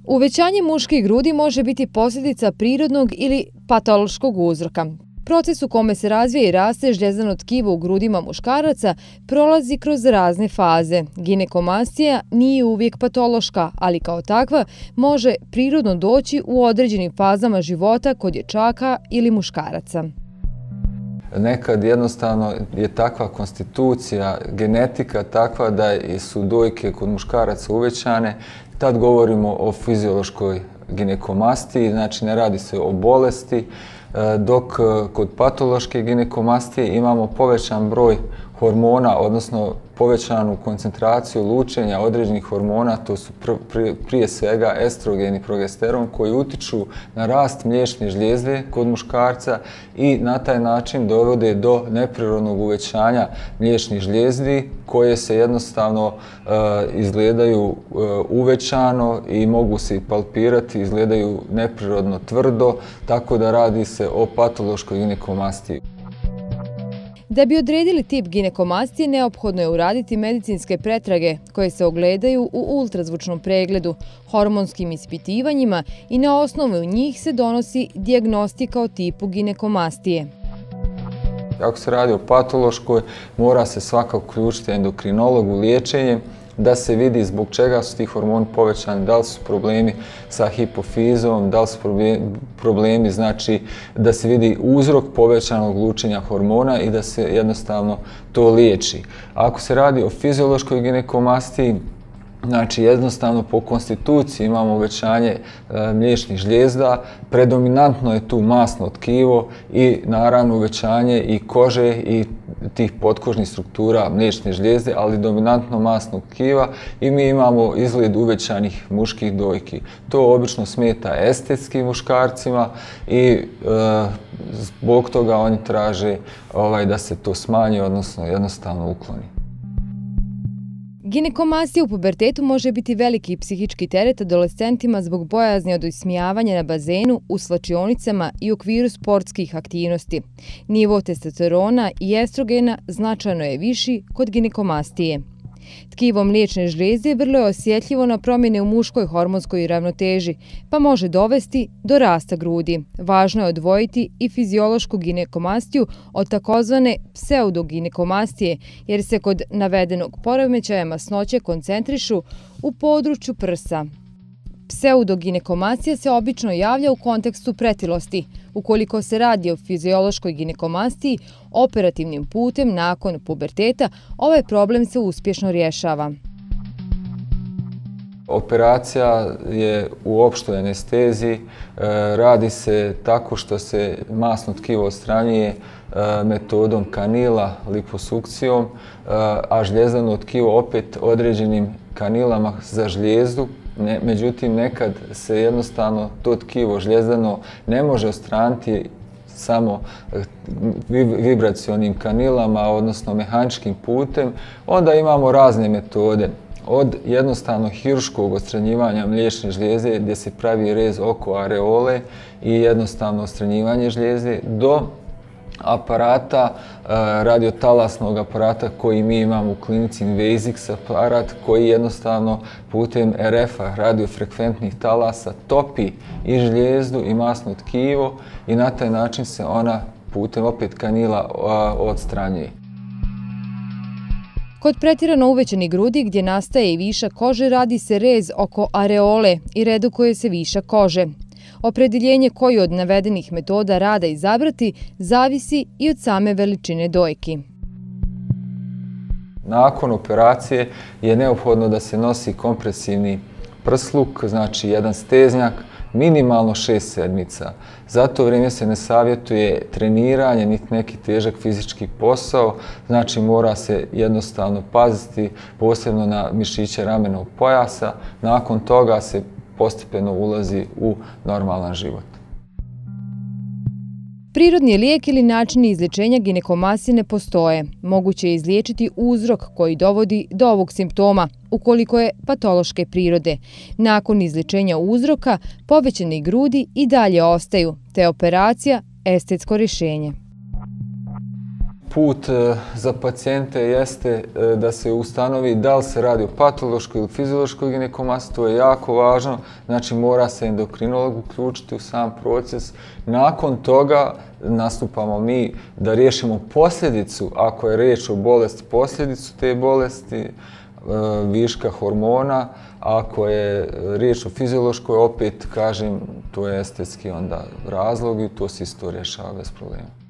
Uvećanje muških grudi može biti posljedica prirodnog ili patološkog uzroka. Proces u kome se razvija i raste žljezano tkivo u grudima muškaraca prolazi kroz razne faze. Ginekomastija nije uvijek patološka, ali kao takva može prirodno doći u određenim fazama života kod dječaka ili muškaraca. Nekad jednostavno je takva konstitucija, genetika takva da su dojke kod muškaraca uvećane. Tad govorimo o fiziološkoj ginekomastiji, znači ne radi se o bolesti, dok kod patološke ginekomastije imamo povećan broj hormona, odnosno povećanu koncentraciju lučenja određenih hormona, to su prije svega estrogen i progesteron, koji utiču na rast mliječne žlijezde kod muškarca i na taj način dovode do neprirodnog uvećanja mliječnih žlijezdi koje se jednostavno izgledaju uvećano i mogu se i palpirati, izgledaju neprirodno tvrdo, tako da radi se o patološkoj ginekomastiji. Da bi odredili tip ginekomastije, neophodno je uraditi medicinske pretrage koje se ogledaju u ultrazvučnom pregledu, hormonskim ispitivanjima i na osnovu njih se donosi dijagnostika o tipu ginekomastije. Ako se radi o patološkoj, mora se svakako uključiti endokrinolog u liječenje da se vidi zbog čega su ti hormoni povećani, da li su problemi sa hipofizom, da li su problemi, znači da se vidi uzrok povećanog lučenja hormona i da se jednostavno to liječi. Ako se radi o fiziološkoj ginekomastiji, znači jednostavno po konstituciji imamo uvećanje mliječnih žlijezda, predominantno je tu masno tkivo i naravno uvećanje i kože i tih potkožnih struktura mliječne žlijezde, ali dominantno masnog tkiva i mi imamo izgled uvećanih muških dojki. To obično smeta estetski muškarcima i zbog toga oni traže da se to smanji, odnosno jednostavno ukloni. Ginekomastija u pubertetu može biti veliki psihički teret adolescentima zbog bojazni od ismijavanja na bazenu, u svlačionicama i u okviru sportskih aktivnosti. Nivo testosterona i estrogena značajno je viši kod ginekomastije. Tkivo mliječne žlijezde vrlo je osjetljivo na promjene u muškoj hormonskoj ravnoteži, pa može dovesti do rasta grudi. Važno je odvojiti i fiziološku ginekomastiju od takozvane pseudoginekomastije, jer se kod navedenog poremećaja masnoće koncentrišu u području prsa. Pseudoginekomastija se obično javlja u kontekstu pretilosti. Ukoliko se radi o fiziološkoj ginekomastiji, operativnim putem nakon puberteta, ovaj problem se uspješno rješava. Operacija je u opštoj anesteziji, radi se tako što se masno tkivo odstranjuje metodom kanila, liposukcijom, a žljezdano tkivo opet određenim kanilama za žlijezdu. Međutim, nekad se jednostavno to tkivo žljezdano ne može odstraniti samo vibracionim kanilama, odnosno mehaničkim putem. Onda imamo razne metode. Od jednostavno hirurškog odstranjivanja mliječne žlijezde gdje se pravi rez oko areole i jednostavno odstranjivanje žlijezde do aparata, radiotalasnog aparata koji mi imamo u klinici Invasix aparat koji jednostavno putem RF-a, radiofrekventnih talasa, topi i žlijezdu i masno tkivo i na taj način se ona putem opet kanila odstranjuje. Kod pretjerano uvećanih grudi gdje nastaje i višak kože radi se rez oko areole i redukuje se višak kože. Opredjeljenje koju od navedenih metoda rada izabrati zavisi i od same veličine dojki. Nakon operacije je neophodno da se nosi kompresivni prsluk, znači jedan steznjak, minimalno 6 sedmica. Za to vrijeme se ne savjetuje treniranje, niti neki težak fizički posao, znači mora se jednostavno paziti posebno na mišiće ramenog pojasa. Nakon toga se postepeno ulazi u normalan život. Prirodni lijek ili načini izlječenja ginekomastije ne postoje. Moguće je izliječiti uzrok koji dovodi do ovog simptoma, ukoliko je patološke prirode. Nakon izlječenja uzroka, povećane grudi i dalje ostaju, te operacija estetsko rješenje. put za pacijente jeste da se ustanovi da li se radi o patološkoj ili fiziološkoj ginekomastiji, to je jako važno, znači mora se endokrinolog uključiti u sam proces. Nakon toga nastupamo mi da riješimo posljedicu, ako je riječ o bolesti, posljedicu te bolesti, viška hormona, ako je riječ o fiziološkoj, opet kažem, to je estetski onda razlog i to se isto rješava bez problema.